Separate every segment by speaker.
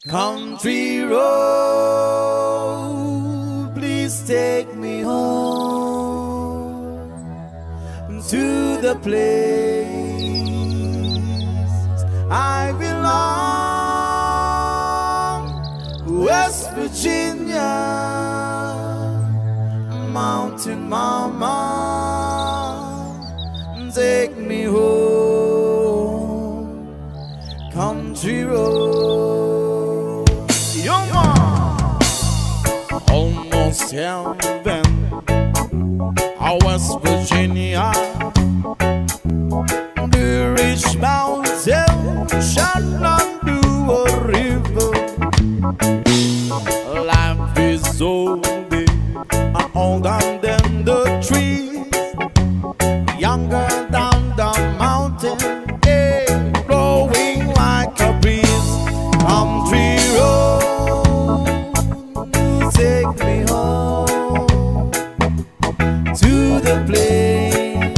Speaker 1: Country road, please take me home to the place I belong. West Virginia, mountain mama, take me home. Country road, young man, almost heaven. West Virginia, the rich mountain shall not do a river. Life is so big and older than the trees, younger than the mountain, blowing like a breeze. Country road, take me home to the place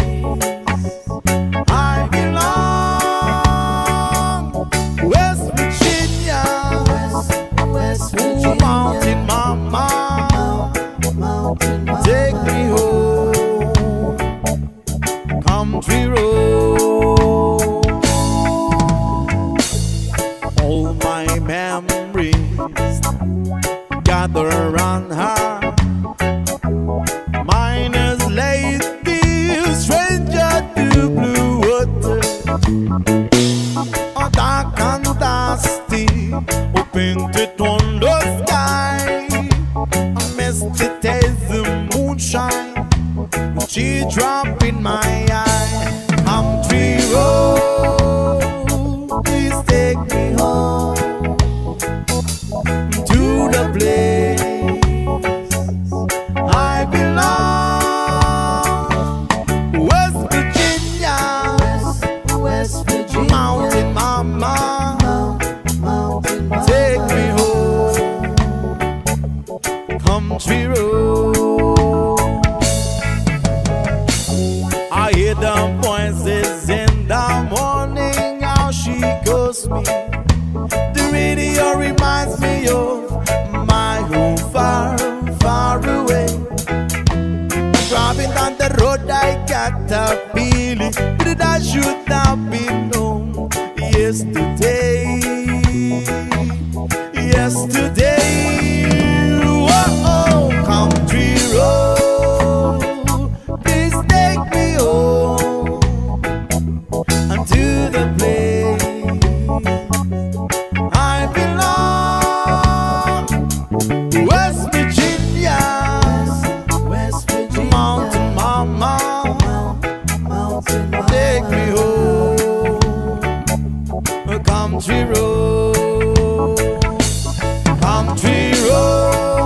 Speaker 1: I belong. West Virginia, West Virginia, mountain mama, take me home. Country road, all my memories gather around her. Mine is lady, stranger to blue water. Dark and dusty, painted on the sky. A misty taste the moonshine, she drop in my eye. Country road, please take me home to the place I belong. West Virginia, West Virginia, mountain mama, take me home. Country road, I hear the voices in the morning, how she calls me. The radio reminds me of my home far, far away. Driving down the road, I got a feeling that I should have been known yesterday. Yesterday, whoa, country road, please take me home unto the place I belong. West Virginia, West Virginia, mountain mama, take me home. Country road, country road.